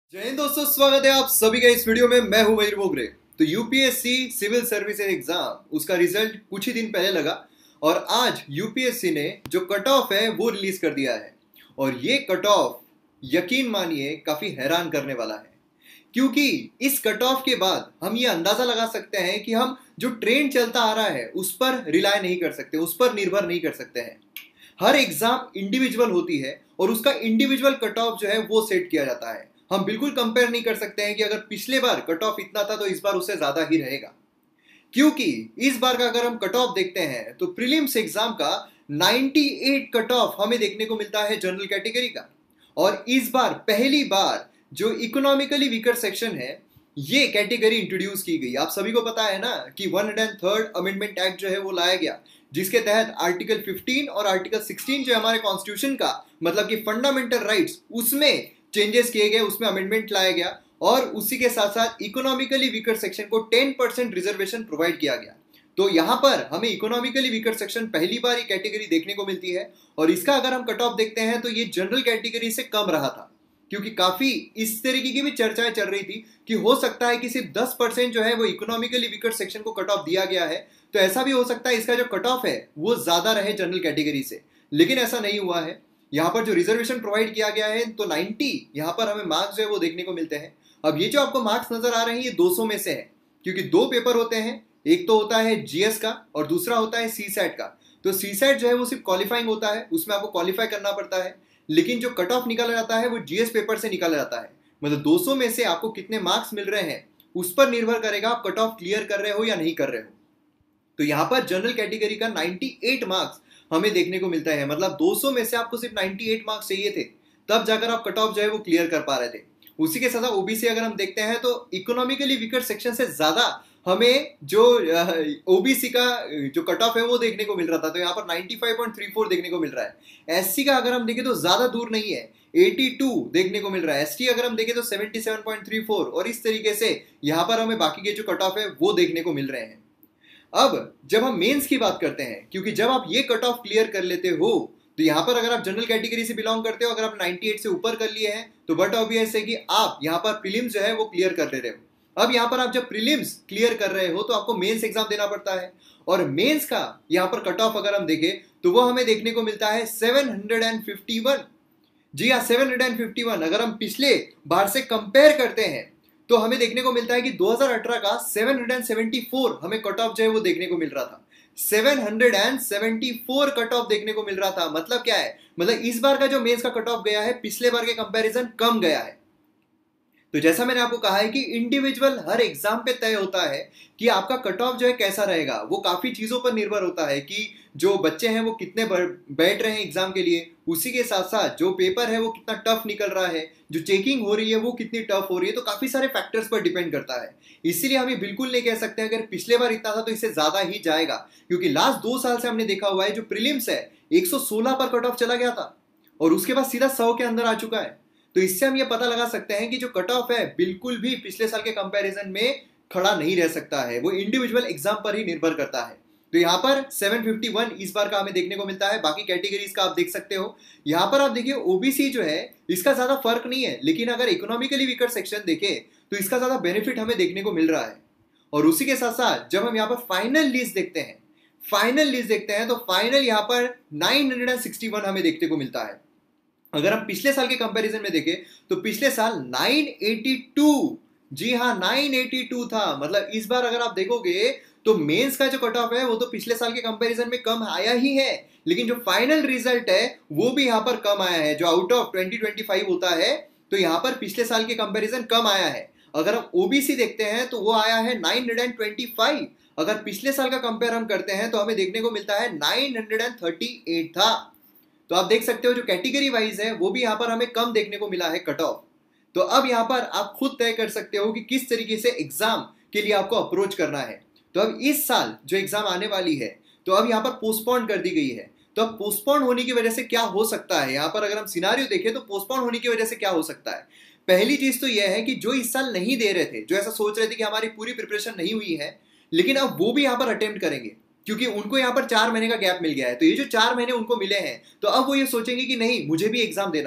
जय हिंद दोस्तों, स्वागत है आप सभी का इस वीडियो में। मैं हूं मयूर मोगरे। तो यूपीएससी सिविल सर्विसेज एग्जाम उसका रिजल्ट कुछ ही दिन पहले लगा और आज यूपीएससी ने जो कट ऑफ है वो रिलीज कर दिया है। और ये कट ऑफ यकीन मानिए काफी हैरान करने वाला है, क्योंकि इस कट ऑफ के बाद हम ये अंदाजा लगा सकते हैं कि हम जो ट्रेंड चलता आ रहा है उस पर रिलाय नहीं कर सकते, उस पर निर्भर नहीं कर सकते हैं। हर एग्जाम इंडिविजुअल होती है और उसका इंडिविजुअल कट ऑफ जो है वो सेट किया जाता है। हम बिल्कुल कंपेयर नहीं कर सकते हैं कि अगर पिछले बार कट ऑफ इतना था तो इस बार उससे ज्यादा ही रहेगा, क्योंकि इस बार का अगर हम कट ऑफ देखते हैं तो प्रीलिम्स एग्जाम का 98 कट ऑफ हमें देखने को मिलता है जनरल कैटेगरी का। और इस बार पहली बार जो इकोनॉमिकली वीकर सेक्शन है ये कैटेगरी इंट्रोड्यूस की गई। आप सभी को पता है ना कि 103rd अमेंडमेंट एक्ट जो है वो लाया गया, जिसके तहत आर्टिकल 15 और आर्टिकल 16 जो हमारे कॉन्स्टिट्यूशन का मतलब कि फंडामेंटल राइट्स उसमें चेंजेस किए गए, उसमें अमेंडमेंट लाया गया और उसी के साथ साथ इकोनॉमिकली वीकर सेक्शन को 10% रिजर्वेशन प्रोवाइड किया गया। तो यहां पर हमें इकोनॉमिकली वीकर सेक्शन पहली बार ये कैटेगरी देखने को मिलती है। और इसका अगर हम कट ऑफ देखते हैं तो ये जनरल कैटेगरी से कम रहा था, क्योंकि काफी इस तरीके की भी चर्चाएं चल रही थी कि हो सकता है कि सिर्फ 10% जो है वो इकोनॉमिकली वीकर सेक्शन को कट ऑफ दिया गया है। तो ऐसा भी हो सकता है इसका जो कट ऑफ है वो ज्यादा रहे जनरल कैटेगरी से, लेकिन ऐसा नहीं हुआ है। यहाँ पर जो रिजर्वेशन प्रोवाइड किया गया है तो 90 यहाँ पर हमें मार्क्स जो है वो देखने को मिलते हैं। अब ये जो आपको मार्क्स नजर आ रहे हैं ये 200 में से है, क्योंकि दो पेपर होते हैं, एक तो होता है जीएस का और दूसरा होता है सीसैट का। तो सीसैट जो है वो सिर्फ क्वालिफाइंग होता है, उसमें आपको क्वालिफाई करना पड़ता है, लेकिन जो कट ऑफ निकाला जाता है वो जीएस पेपर से निकाला जाता है। मतलब 200 में से आपको कितने मार्क्स मिल रहे हैं उस पर निर्भर करेगा आप कट ऑफ क्लियर कर रहे हो या नहीं कर रहे हो। तो यहाँ पर जनरल कैटेगरी का 98 मार्क्स हमें देखने को मिलता है। मतलब 200 में से आपको सिर्फ 98 मार्क्स चाहिए थे, तब जाकर आप कट ऑफ जो है वो क्लियर कर पा रहे थे। उसी के साथ ओबीसी अगर हम देखते हैं तो इकोनॉमिकली वीकर सेक्शन से ज्यादा हमें जो ओबीसी का जो कट ऑफ है वो देखने को मिल रहा था, तो यहाँ पर 95.34 देखने को मिल रहा है। एससी का अगर हम देखें तो ज्यादा दूर नहीं है, 82 देखने को मिल रहा है। एसटी अगर हम देखें तो 77.34 और इस तरीके से यहाँ पर हमें बाकी के जो कट ऑफ है वो देखने को मिल रहे हैं। अब जब हम मेंस की बात करते हैं, क्योंकि जब आप ये कट ऑफ क्लियर कर लेते हो तो यहाँ पर अगर आप जनरल कैटेगरी से बिलोंग करते हो, अगर आप 98 से ऊपर कर लिए हैं तो बट ऑब्वियस है कि आप यहाँ पर प्रीलिम्स जो है वो क्लियर कर ले रहे हो। अब यहाँ पर आप जब प्रीलिम्स क्लियर कर रहे हो तो आपको मेंस एग्जाम देना पड़ता है, और मेंस का यहाँ पर कट ऑफ अगर हम देखें तो वो हमें देखने को मिलता है 751। जी हाँ, 751। अगर हम पिछले बार से कंपेयर करते हैं तो हमें देखने को मिलता है कि 2018 का 774 हमें कट ऑफ जो है वो देखने को मिल रहा था। 774 कट ऑफ देखने को मिल रहा था। मतलब क्या है, मतलब इस बार का जो मेंस का कट ऑफ गया है पिछले बार के कंपैरिजन कम गया है। तो जैसा मैंने आपको कहा है कि इंडिविजुअल हर एग्जाम पे तय होता है कि आपका कट ऑफ जो है कैसा रहेगा। वो काफी चीजों पर निर्भर होता है कि जो बच्चे हैं वो कितने बैठ रहे हैं एग्जाम के लिए, उसी के साथ साथ जो पेपर है वो कितना टफ निकल रहा है, जो चेकिंग हो रही है वो कितनी टफ हो रही है। तो काफी सारे फैक्टर्स पर डिपेंड करता है। इसीलिए हम ये बिल्कुल नहीं कह सकते अगर पिछले बार इतना था तो इससे ज्यादा ही जाएगा, क्योंकि लास्ट 2 साल से हमने देखा हुआ है जो प्रीलिम्स है 116 पर कट ऑफ चला गया था और उसके बाद सीधा 100 के अंदर आ चुका है। तो इससे हम ये पता लगा सकते हैं कि जो कट ऑफ है बिल्कुल भी पिछले साल के कंपैरिजन में खड़ा नहीं रह सकता है, वो इंडिविजुअल एग्जाम पर ही निर्भर करता है। तो यहाँ पर 751 इस बार का हमें देखने को मिलता है। बाकी कैटेगरीज का आप देख सकते हो, यहाँ पर आप देखिए ओबीसी जो है इसका ज्यादा फर्क नहीं है, लेकिन अगर इकोनॉमिकली वीकर सेक्शन देखें तो इसका ज्यादा बेनिफिट हमें देखने को मिल रहा है। और उसी के साथ साथ जब हम यहाँ पर फाइनल लिस्ट देखते हैं तो फाइनल यहाँ पर 961 हमें देखने को मिलता है। अगर हम पिछले साल के कंपैरिजन में देखें तो पिछले साल 982, जी हाँ 982 था। मतलब इस बार अगर आप देखोगे तो मेंस का जो कट ऑफ है वो तो पिछले साल के कंपैरिजन में कम आया ही है, लेकिन जो फाइनल रिजल्ट है वो भी यहाँ पर कम आया है। जो आउट ऑफ 2025 होता है तो यहाँ पर पिछले साल के कंपैरिजन कम आया है। अगर हम ओबीसी देखते हैं तो वो आया है 925। अगर पिछले साल का कंपेयर हम करते हैं तो हमें देखने को मिलता है 938 था। तो आप देख सकते हो जो कैटेगरी वाइज है वो भी यहाँ पर हमें कम देखने को मिला है कट ऑफ। तो अब यहाँ पर आप खुद तय कर सकते हो कि किस तरीके से एग्जाम के लिए आपको अप्रोच करना है। तो अब इस साल जो एग्जाम आने वाली है तो अब यहाँ पर पोस्टपोन कर दी गई है। तो अब पोस्टपोन होने की वजह से क्या हो सकता है, यहाँ पर अगर हम सिनारियो देखें तो पोस्टपोन होने की वजह से क्या हो सकता है। पहली चीज तो यह है कि जो इस साल नहीं दे रहे थे, जो ऐसा सोच रहे थे कि हमारी पूरी प्रिपरेशन नहीं हुई है, लेकिन अब वो भी यहाँ पर अटेम्प्ट करेंगे, क्योंकि उनको यहाँ पर 4 महीने का गैप मिल गया है। तो ये जो 4 महीने उनको मिले हैं तो अब वो ये सोचेंगे कि नहीं मुझे भी एग्जाम देना है।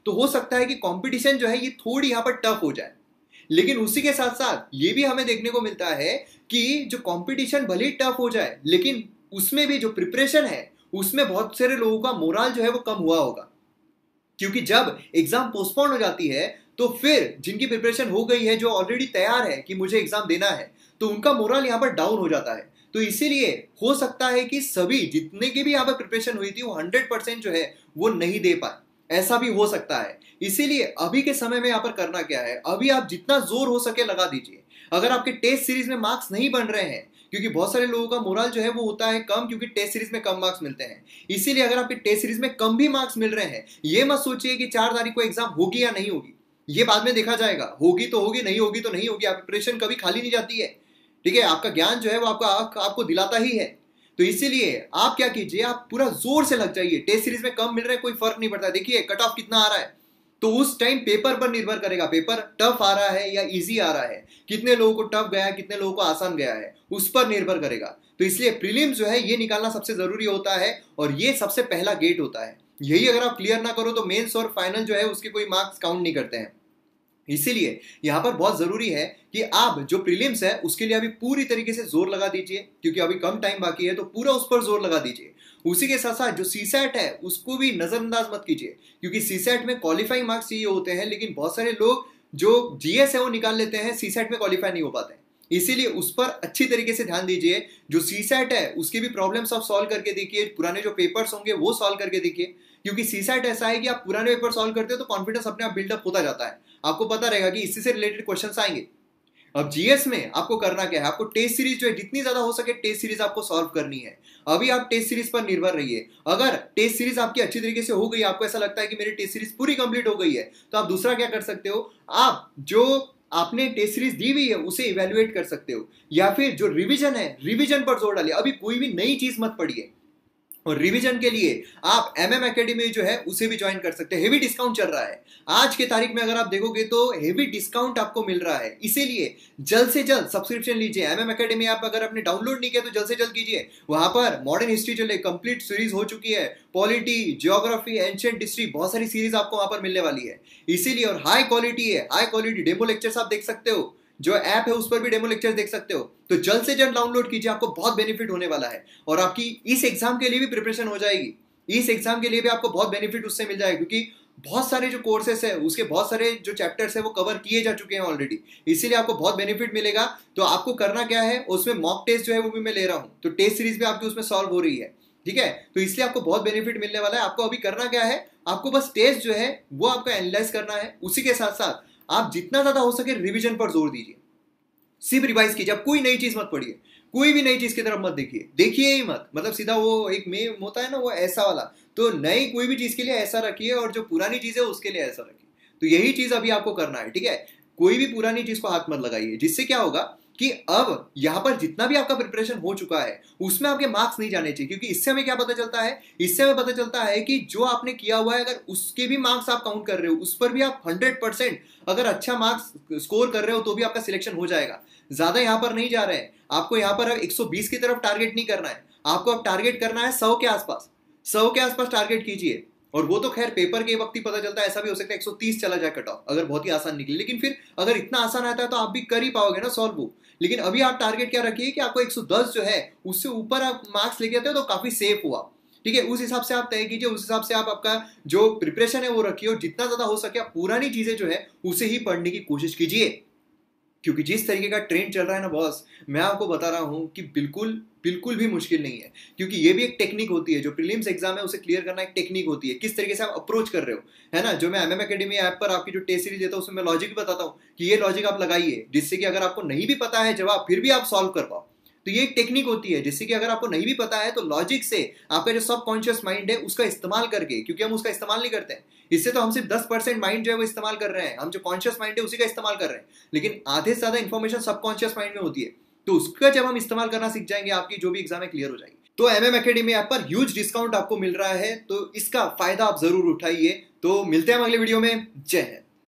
तो हो सकता है कि कंपटीशन जो है ये थोड़ी यहाँ पर टफ हो जाए। लेकिन उसी के साथ साथ ये भी हमें देखने को मिलता है कि जो कंपटीशन भले ही टफ हो जाए, लेकिन उसमें भी जो प्रिपरेशन है उसमें बहुत सारे लोगों का मोरल जो है वो कम हुआ होगा। क्योंकि जब एग्जाम पोस्टपोन हो जाती है तो फिर जिनकी प्रिपरेशन हो गई है, जो ऑलरेडी तैयार है कि मुझे एग्जाम देना है, तो उनका मोरल यहाँ पर डाउन हो जाता है। तो इसीलिए हो सकता है कि सभी जितने की भी यहाँ पर प्रिपरेशन हुई थी वो 100% जो है वो नहीं दे पाए, ऐसा भी हो सकता है। इसीलिए अभी के समय में यहाँ पर करना क्या है, अभी आप जितना जोर हो सके लगा दीजिए। अगर आपके टेस्ट सीरीज में मार्क्स नहीं बन रहे हैं, क्योंकि बहुत सारे लोगों का मोरल जो है वो होता है कम, क्योंकि टेस्ट सीरीज में कम मार्क्स मिलते हैं। इसीलिए अगर आपके टेस्ट सीरीज में कम भी मार्क्स मिल रहे हैं, ये मत सोचिए कि 4 तारीख को एग्जाम होगी या नहीं होगी, ये बाद में देखा जाएगा। होगी तो होगी, नहीं होगी तो नहीं होगी। आप प्रिपरेशन कभी खाली नहीं जाती है, ठीक है। आपका ज्ञान जो है वो आपको दिलाता ही है। तो इसीलिए आप क्या कीजिए, आप पूरा जोर से लग जाइए। टेस्ट सीरीज में कम मिल रहा है कोई फर्क नहीं पड़ता, देखिए कट ऑफ कितना आ रहा है, तो उस टाइम पेपर पर निर्भर करेगा, पेपर टफ आ रहा है या इजी आ रहा है, कितने लोगों को टफ गया है, कितने लोगों को आसान गया है, उस पर निर्भर करेगा। तो इसलिए प्रीलिम्स जो है ये निकालना सबसे जरूरी होता है, और ये सबसे पहला गेट होता है। यही अगर आप क्लियर ना करो तो मेंस और फाइनल जो है उसके कोई मार्क्स काउंट नहीं करते हैं। इसीलिए यहां पर बहुत जरूरी है कि आप जो प्रीलिम्स है उसके लिए अभी पूरी तरीके से जोर लगा दीजिए, क्योंकि अभी कम टाइम बाकी है, तो पूरा उस पर जोर लगा दीजिए। उसी के साथ साथ जो सीसैट है उसको भी नजरअंदाज मत कीजिए, क्योंकि सीसैट में क्वालिफाइंग मार्क्स चाहिए होते हैं, लेकिन बहुत सारे लोग जो जीएस है वो निकाल लेते हैं, सीसैट में क्वालिफाई नहीं हो पाते हैं। इसीलिए उस पर अच्छी तरीके से ध्यान दीजिए। जो सीसैट है उसके भी प्रॉब्लम्स आप सॉल्व करके देखिए, पुराने जो पेपर्स होंगे वो सॉल्व करके देखिए, क्योंकि सीसैट ऐसा है कि आप पुराने पेपर सॉल्व करते हो तो कॉन्फिडेंस अपने आप बिल्डअप होता जाता है, आपको पता रहेगा कि इससे रिलेटेड क्वेश्चंस आएंगे। अब जीएस में आपको करना क्या है, आपको टेस्ट सीरीज जो है जितनी ज्यादा हो सके टेस्ट सीरीज आपको सॉल्व करनी है। अभी आप टेस्ट सीरीज पर निर्भर रहिए। अगर टेस्ट सीरीज आपकी अच्छी तरीके से हो गई, आपको ऐसा लगता है कि मेरी टेस्ट सीरीज पूरी कंप्लीट हो गई है, तो आप दूसरा क्या कर सकते हो, आप जो आपने टेस्ट सीरीज दी हुई है उसे इवेल्युएट कर सकते हो, या फिर जो रिवीजन है रिवीजन पर जोर डालिए। अभी कोई भी नई चीज मत पढ़िए, और रिवीजन के लिए आप एमएम एकेडमी जो है उसे भी ज्वाइन कर सकते हैं। हेवी डिस्काउंट चल रहा है आज के तारीख में, अगर आप देखोगे तो हेवी डिस्काउंट आपको मिल रहा है। इसीलिए जल्द से जल्द सब्सक्रिप्शन लीजिए। एमएम एकेडमी आप अगर आपने डाउनलोड नहीं किया तो जल्द से जल्द कीजिए। वहां पर मॉडर्न हिस्ट्री चले कंप्लीट सीरीज हो चुकी है, पॉलिटी, ज्योग्राफी, एंशिएंट हिस्ट्री, बहुत सारी सीरीज आपको वहां पर मिलने वाली है। इसीलिए, और हाई क्वालिटी है, हाई क्वालिटी डेमो लेक्चर्स आप देख सकते हो, जो ऐप है उस पर भी डेमो लेक्चर्स देख सकते हो। तो जल्द से जल्द डाउनलोड कीजिए, आपको बहुत बेनिफिट होने वाला है, और आपकी इस एग्जाम के लिए भी प्रिपरेशन हो जाएगी। इस एग्जाम के लिए भी आपको बहुत बेनिफिट उससे मिल जाएगा, क्योंकि बहुत सारे जो कोर्सेस है उसके बहुत सारे जो चैप्टर्स है वो कवर किए जा चुके हैं ऑलरेडी। इसीलिए आपको बहुत बेनिफिट मिलेगा। तो आपको करना क्या है, उसमें मॉक टेस्ट जो है वो भी मैं ले रहा हूँ, तो टेस्ट सीरीज भी आपकी उसमें सॉल्व हो रही है, ठीक है। तो इसलिए आपको बहुत बेनिफिट मिलने वाला है। आपको अभी करना क्या है, आपको बस टेस्ट जो है वो आपका एनालाइज करना है। उसी के साथ साथ आप जितना ज्यादा हो सके रिविजन पर जोर दीजिए, सिर्फ रिवाइज कीजिए। आप कोई नई चीज मत पढ़िए, कोई भी नई चीज की तरफ मत देखिए ही मत। मतलब सीधा वो एक मेम होता है ना, वो ऐसा वाला, तो नई कोई भी चीज के लिए ऐसा रखिए, और जो पुरानी चीज है उसके लिए ऐसा रखिए। तो यही चीज अभी आपको करना है, ठीक है। कोई भी पुरानी चीज को हाथ मत लगाइए, जिससे क्या होगा कि अब यहां पर जितना भी आपका प्रिपरेशन हो चुका है उसमें आपके मार्क्स नहीं जाने चाहिए। क्योंकि इससे हमें क्या पता चलता है, इससे हमें पता चलता है कि जो आपने किया हुआ है अगर उसके भी मार्क्स आप काउंट कर रहे हो, उस पर भी आप 100% अगर अच्छा मार्क्स स्कोर कर रहे हो तो भी आपका सिलेक्शन हो जाएगा। ज्यादा यहां पर नहीं जा रहे हैं, आपको यहां पर 120 की तरफ टारगेट नहीं करना है, आपको अब टारगेट करना है 100 के आसपास। 100 के आसपास टारगेट कीजिए। और वो तो खैर पेपर के वक्त ही पता चलता है, ऐसा भी हो सकता है 130 चला जाए कट ऑफ, अगर बहुत ही आसान निकले। लेकिन फिर अगर इतना आसान आता है तो आप भी कर ही पाओगे ना सॉल्व वो। लेकिन अभी आप टारगेट क्या रखिए कि आपको 110 जो है उससे ऊपर आप मार्क्स लेके आते हो तो काफी सेफ हुआ, ठीक है। उस हिसाब से आप तय कीजिए, उस हिसाब से आप आपका जो प्रिपरेशन है वो रखिए, और जितना ज्यादा हो सके आप पुरानी चीजें जो है उसे ही पढ़ने की कोशिश कीजिए। क्योंकि जिस तरीके का ट्रेंड चल रहा है ना बॉस, मैं आपको बता रहा हूं कि बिल्कुल भी मुश्किल नहीं है। क्योंकि ये भी एक टेक्निक होती है, जो प्रीलिम्स एग्जाम है उसे क्लियर करना एक टेक्निक होती है, किस तरीके से आप अप्रोच कर रहे हो, है ना। जो मैं एमएम एकेडमी ऐप पर आपकी जो टेस्ट सीरीज देता हूं उसमें मैं लॉजिक भी बताता हूं कि ये लॉजिक आप लगाइए, जिससे कि अगर आपको नहीं भी पता है जवाब फिर भी आप सॉल्व कर पाओ। तो ये एक टेक्निक होती है, जिससे कि अगर आपको नहीं भी पता है तो लॉजिक से आपका जो सबकॉन्शियस माइंड है उसका इस्तेमाल करके, क्योंकि हम उसका इस्तेमाल नहीं करते हैं, इससे तो हम सिर्फ 10% माइंड जो है वो इस्तेमाल कर रहे हैं, हम जो कॉन्शियस माइंड है उसी का इस्तेमाल कर रहे हैं, लेकिन आधे से ज्यादा इंफॉर्मेशन सबकॉन्शियस माइंड में होती है। तो उसका जब हम इस्तेमाल करना सीख जाएंगे, आपकी जो भी एग्जाम है क्लियर हो जाएगी। तो एमएम एकेडमी ऐप पर ह्यूज डिस्काउंट आपको मिल रहा है, तो इसका फायदा आप जरूर उठाइए। तो मिलते हैं अगले वीडियो में। जय हिंद।